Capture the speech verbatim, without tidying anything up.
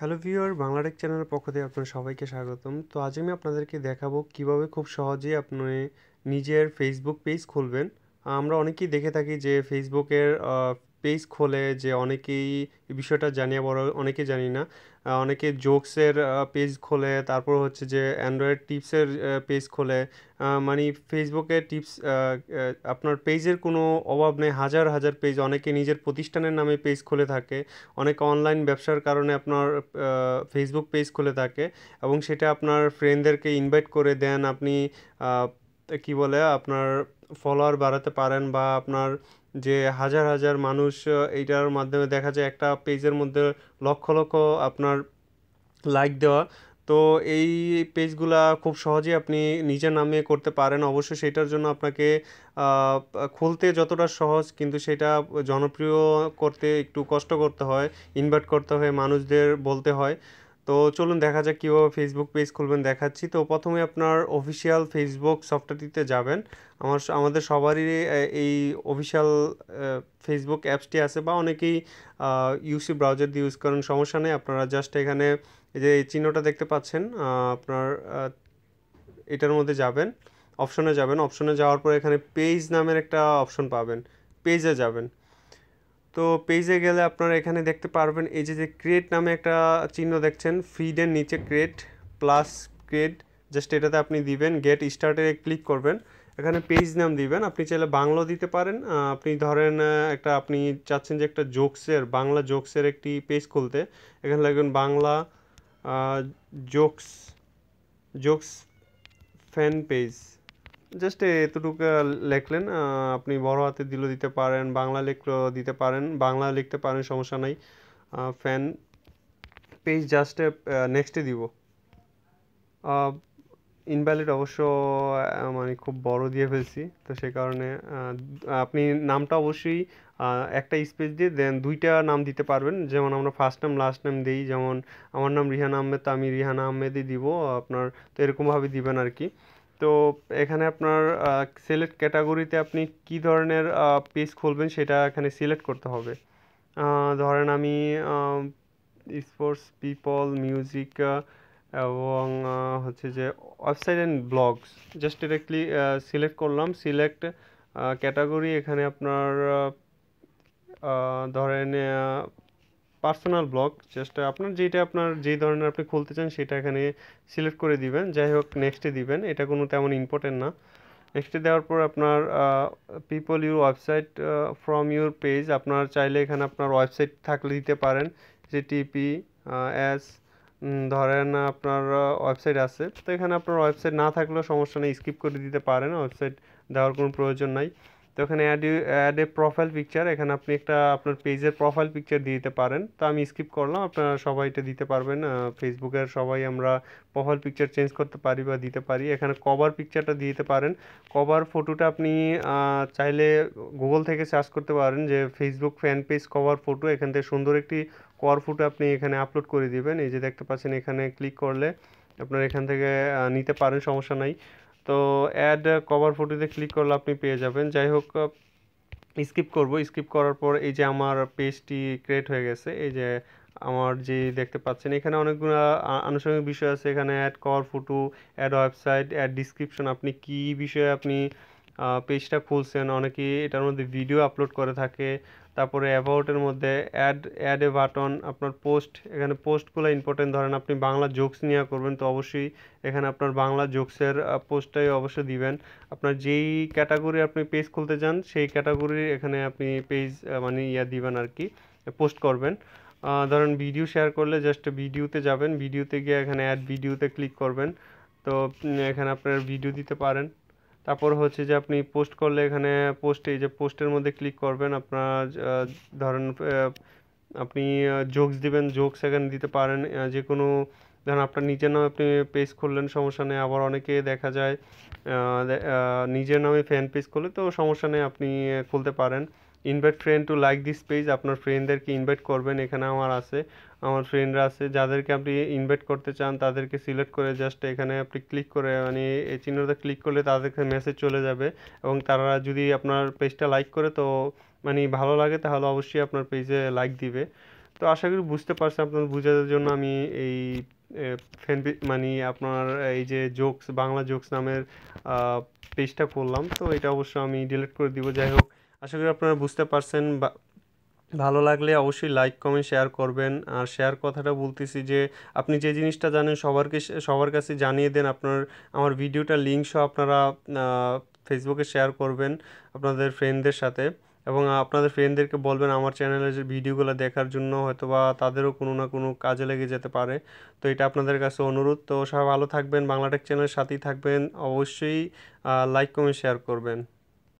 Hello viewer Bangla take চ্যানেলের পক্ষ থেকে আপনাদের সবাইকে স্বাগতম। তো আজ আমি আপনাদেরকে দেখাবো কিভাবে খুব সহজেই আপনি নিজের ফেসবুক পেজ খুলবেন। আমরা অনেকেই দেখে থাকি যে ফেসবুকের পেজ খোলে, যে অনেকেই এই বিষয়টা জানি আবার অনেকে জানি না। আহ, অনেকে জোকসের পেজ খোলে, তারপর হচ্ছে যে অ্যান্ড্রয়েড টিপসের পেজ খোলে। আহ, মানে ফেসবুকে টিপস আপনার পেজের কোনো অভাব নেই, হাজার হাজার পেজ অনেকে নিজের প্রতিষ্ঠানের নামে পেজ খুলে থাকে। অনেক অনলাইন ব্যবসার কারণে আপনার ফেসবুক পেজ খুলে থাকে এবং সেটা আপনার ফ্রেন্ডদেরকে ইনভাইট করে দেন। আপনি আহ, কি বলে আপনার ফলোয়ার বাড়াতে পারেন, বা আপনার যে হাজার হাজার মানুষ আহ, এইটার মাধ্যমে দেখা যায় একটা পেজের মধ্যে লক্ষ লক্ষ আপনার লাইক দেওয়া। তো এই পেজগুলা খুব সহজেই আপনি নিজের নামে করতে পারেন। অবশ্যই সেটার জন্য আপনাকে আহ, খুলতে যতটা সহজ, কিন্তু সেটা জনপ্রিয় করতে একটু কষ্ট করতে হয়, ইনভাইট করতে হয়, মানুষদের বলতে হয়। তো চলুন দেখা যাক কীভাবে ফেসবুক পেজ খুলবেন, দেখাচ্ছি। তো প্রথমে আপনার অফিসিয়াল ফেসবুক সফটওয়্যারটিতে যাবেন। আমার আমাদের সবারই আহ, এই অফিসিয়াল ফেসবুক অ্যাপসটি আছে, বা অনেকেই ইউসি ব্রাউজার দিয়ে ইউজ করেন, সমস্যা নেই। আপনারা জাস্ট এখানে এই যে এই চিহ্নটা দেখতে পাচ্ছেন, আহ, আপনার আহ, এটার মধ্যে যাবেন, অপশনে যাবেন। অপশনে যাওয়ার পর এখানে পেজ নামের একটা অপশন পাবেন, পেজে যাবেন। তো পেজে গেলে আপনারা এখানে দেখতে পারবেন এই যে যে ক্রিয়েট নামে একটা চিহ্ন দেখছেন, ফিডের নিচে ক্রিয়েট প্লাস ক্রিয়েট, জাস্ট এটাতে আপনি দিবেন, গেট স্টার্টে ক্লিক করবেন। এখানে পেজ নাম দিবেন, আপনি চাইলে বাংলাও দিতে পারেন। আহ, আপনি ধরেন আহ, একটা আপনি চাচ্ছেন যে একটা জোকসের, বাংলা জোকসের একটি পেজ খুলতে, এখানে লিখবেন Bangla jokes jokes fan page, just এতটুকু লেখলেন। আহ, আপনি বড় হাতে দিলেও দিতে পারেন, বাংলা লিখলেও দিতে পারেন, বাংলা লিখতে পারেন, সমস্যা নাই। ফ্যান পেজ জাস্ট নেক্সটে দিব। ইনভ্যালিড অবশ্য, আহ, মানে খুব বড় দিয়ে ফেলছি, তো সে কারণে আহ, আপনি নামটা অবশ্যই আহ, একটা স্পেস দিয়ে দেন দুইটা নাম দিতে পারবেন। যেমন আমরা ফার্স্ট নাম লাস্ট নাম দিই, যেমন আমার নাম রিহান আহমেদ, তো আমি রিহান আহমেদই দিব আপনার। তো এরকমভাবে দিবেন আর কি। তো এখানে আপনার সিলেক্ট ক্যাটাগরিতে আপনি কি ধরনের পেজ খুলবেন সেটা এখানে সিলেক্ট করতে হবে। আহ, ধরেন আমি স্পোর্টস, পিপল, মিউজিক এবং আহ, হচ্ছে যে ওয়েবসাইট অ্যান্ড ব্লগস, জাস্ট এটা ক্লি সিলেক্ট করলাম। সিলেক্ট ক্যাটাগরি, এখানে আপনার আহ, আহ, ধরেন পার্সোনাল ব্লগ, জাস্ট আপনার যেটা আপনার যেই ধরনের আপনি খুলতে চান সেটা এখানে সিলেক্ট করে দিবেন। যাই হোক নেক্সটে দিবেন, এটা কোনো তেমন ইম্পর্টেন্ট না। নেক্সটে দেওয়ার পর আপনার people your website from your page, আপনার চাইলে এখানে আপনার ওয়েবসাইট থাকলে দিতে পারেন, যে টিপি এস, ধরেন আপনার ওয়েবসাইট আছে, তো এখানে আপনার ওয়েবসাইট না থাকলেও সমস্যা নেই, স্কিপ করে দিতে পারেন, ওয়েবসাইট দেওয়ার কোনো প্রয়োজন নাই। তো এখানে add add a profile picture, এখানে আপনি একটা আপনার পেজের প্রোফাইল পিকচার দিয়ে দিতে পারেন। তো আমি স্কিপ করলাম, আপনারা সবাই এটা দিতে পারবেন। ফেসবুকের সবাই আমরা প্রোফাইল পিকচার চেঞ্জ করতে পারি বা দিতে পারি। এখানে কভার পিকচারটা দিয়ে দিতে পারেন। কভার ফটোটা আপনি আহ, চাইলে গুগল থেকে সার্চ করতে পারেন যে Facebook fan page cover photo, এখান থেকে সুন্দর একটি কভার ফটো আপনি এখানে আপলোড করে দিবেন। এই যে দেখতে পাচ্ছেন, এখানে ক্লিক করলে আপনার এখান থেকে আহ, নিতে পারেন, সমস্যা নাই। তো অ্যাড কভার ফটোতে ক্লিক করলে আপনি পেয়ে যাবেন। যাই হোক স্কিপ করব, স্কিপ করার পর এই যে আমার পেজটি ক্রিয়েট হয়ে গেছে। এই যে আমার যে দেখতে পাচ্ছেন এখানে অনেকগুলো আ- আনুষঙ্গিক বিষয় আছে, এখানে add cover photo, add website, add description, আপনি কি বিষয়ে আপনি পেজটা খুলছেন, অনেকে এটার মধ্যে ভিডিও আপলোড করে থাকে। তারপরে অ্যাবাউটের মধ্যে অ্যাড অ্যাড এ বাটন, আপনার পোস্ট, এখানে পোস্টগুলো ইম্পর্টেন্ট। ধরেন আপনি বাংলা জোকস নিয়ে করবেন, তো অবশ্যই এখানে আপনার বাংলা জোকসের পোস্টটাই অবশ্যই দিবেন। আপনার যেই ক্যাটাগরি আপনি পেজ খুলতে চান সেই ক্যাটাগরির এখানে আপনি পেজ মানে ইয়া দিবেন আর কি, পোস্ট করবেন। আহ, ধরেন ভিডিও শেয়ার করলে জাস্ট ভিডিওতে যাবেন, ভিডিওতে গিয়ে এখানে অ্যাড ভিডিওতে ক্লিক করবেন। তো উম, এখানে আপনার ভিডিও দিতে পারেন। তারপর হচ্ছে যে আপনি পোস্ট করলে এখানে পোস্টে, এই যে পোস্টের মধ্যে ক্লিক করবেন। আপনার আহ, ধরেন আহ, আপনি জোকস দিবেন, জোকস এখানে দিতে পারেন। আহ, যে কোনো ধরেন আপনার নিজের নামে আপনি পেজ খুললেন, সমস্যা নেই। আবার অনেকে দেখা যায় আহ, দে- আহ, নিজের নামে ফ্যান পেজ খুলে, তো সমস্যা নেই, আপনি আহ, খুলতে পারেন। Invite friend to like this page, আপনার ফ্রেন্ডদেরকে ইনভাইট করবেন। এখানে আমার আছে, আমার ফ্রেন্ডরা আছে, যাদেরকে আপনি ইনভাইট করতে চান তাদেরকে সিলেক্ট করে জাস্ট এখানে আপনি ক্লিক করে, মানে এই চিহ্নটা ক্লিক করলে তাদেরকে মেসেজ চলে যাবে। এবং তারা যদি আপনার পেজটা লাইক করে, তো মানে ভালো লাগে, তাহলে অবশ্যই আপনার পেজে লাইক দিবে। তো আশা করি বুঝতে পারছেন, আপনার বোঝার জন্য আমি এই ফ্যান মানে আপনার এই যে জোকস বাংলা জোকস নামের পেজটা করলাম। তো এটা অবশ্য আমি ডিলিট করে দিব। যাই হোক, আশা করি আপনারা বুঝতে পারছেন। বা ভালো লাগলে অবশ্যই লাইক কমেন্ট শেয়ার করবেন। আর শেয়ার কথাটা বলতেছি যে আপনি যে জিনিসটা জানেন সবারকে সবার কাছে জানিয়ে দেন। আপনার আমার ভিডিওটা লিঙ্ক সহ আপনারা ফেসবুকে শেয়ার করবেন আপনাদের ফ্রেন্ডদের সাথে, এবং আপনাদের ফ্রেন্ডদেরকে বলবেন আমার চ্যানেলের যে ভিডিওগুলো দেখার জন্য, হয়তো বা তাদেরও কোনো না কোনো কাজে লেগে যেতে পারে। তো এটা আপনাদের কাছে অনুরোধ। তো সবাই ভালো থাকবেন, বাংলাটেক চ্যানেলের সাথেই থাকবেন, অবশ্যই লাইক কমেন্ট শেয়ার করবেন।